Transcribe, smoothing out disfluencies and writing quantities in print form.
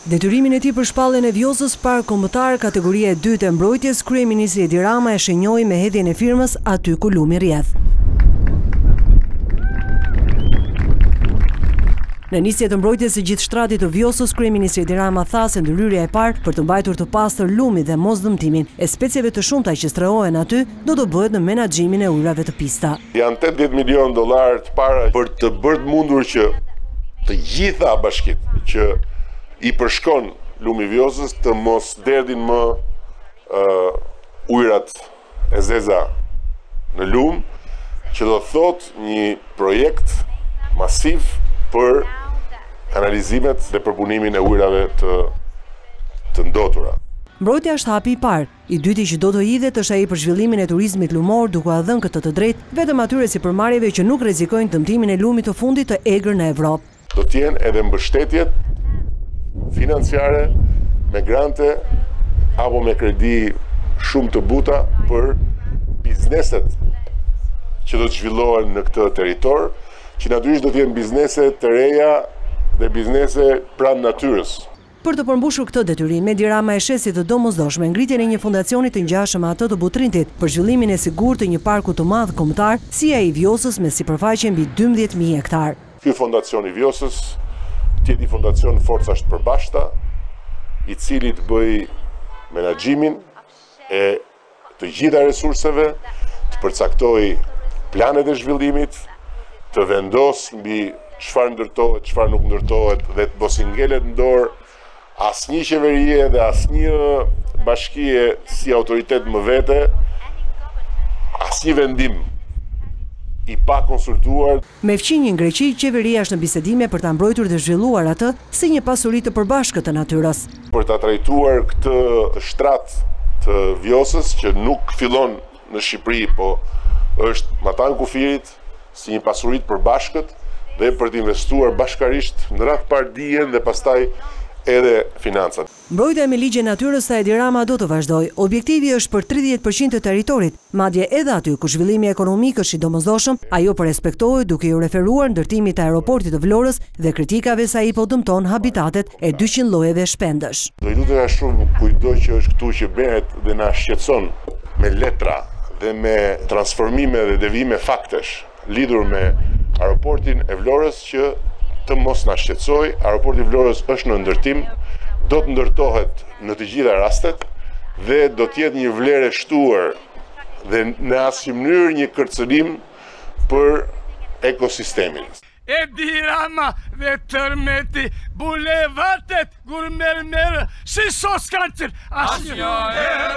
Detyrimin e tij për shpalljen e Vjosës Park Kombëtar kategoria e dytë e mbrojtjes, kryeministri Edi Rama e shenjoi me hedhjen e firmës aty ku lumi rrjedh. Në nisje të mbrojtjes së gjithë shtratit të Vjosës, kryeministri Edi Rama tha se ndryrja e parë për të mbajtur të pastër lumin dhe mos dëmtimin e specieve të shumta që strehojnë aty do të bëhet në menaxhimin e ujrave të pista. Janë 80 milion dollar të para për të bërë mundur që të gjitha bashkitë që i përshkon lumi Vjosës të mos derdhin më ujrat e zeza në lum, që do thot një projekt masiv për kanalizimet dhe përpunimin e ujrave të ndotura. Mbrojtja është hapi i parë. I dyti që do të hidhet është ai për zhvillimin e turizmit lumor, duke ia dhënë këtë të drejtë vetëm atyre sipërmarrjeve që nuk rrezikojnë dëmtimin e lumit të fundit të egër në Evropë. Do të jenë edhe mbështetjet financiare me grante apo me kredi shumë të buta për bizneset që do të zhvillohen në këtë territor, që natyrisht do të jenë biznese të reja dhe biznese pranë natyrës. Për të përmbushur këtë detyrim, Edi Rama e sheh si të domosdoshme ngritjen e një fondacioni të ngjashëm me atë të Butrintit për zhvillimin e sigurt të një parku të madh kombëtar, si ai i Vjosës me sipërfaqe mbi 12.000 hektar. Ky fondacion i Vjosës tjeti fondacion forcash të përbashkëta, i cili të bëj menaxhimin e të gjitha resurseve, të përcaktoj planet e zhvillimit, të vendos mbi çfarë ndërtohet, çfarë nuk ndërtohet dhe të mos i ngelet në dorë asnjë qeverie dhe asnjë bashkie si autoritet më vete, asnjë vendim i pa konsultuar. Me fqinjën Greqi, qeveria është në bisedime për ta mbrojtur dhe zhvilluar atë si një pasuri të përbashkët të natyrës. Për ta trajtuar këtë shtrat të Vjosës që nuk fillon në Shqipëri, po është matan kufirit si një pasuri të përbashkët dhe për të investuar bashkarisht në radhë parë dijen dhe pastaj edhe financat. Mbrojtja me ligje natyrës sa Edi Rama do të vazhdoj. Objektivi është për 30% të territorit, madje edhe aty ku zhvillimi ekonomik është i domosdoshëm, ajo po respektohet duke u referuar ndërtimit të aeroportit të Vlorës dhe kritikave se ai po dëmton habitatet e 200 llojeve shpendësh. Do i lutem shumë kujdo që është këtu që bëhet dhe na shqetëson me letra dhe me transformime dhe devime faktesh lidhur me aeroportin e Vlorës që të mos na shqetësoj. Aeroporti i Vlorës është në ndërtim, do të ndërtohet në të gjitha rastet dhe do të jetë një vlerë e shtuar dhe në asnjë mënyrë një kërcënim për ekosistemin. Edi Rama dhe tërmeti bulevardet gurmermerë si sos kancer. Asnjë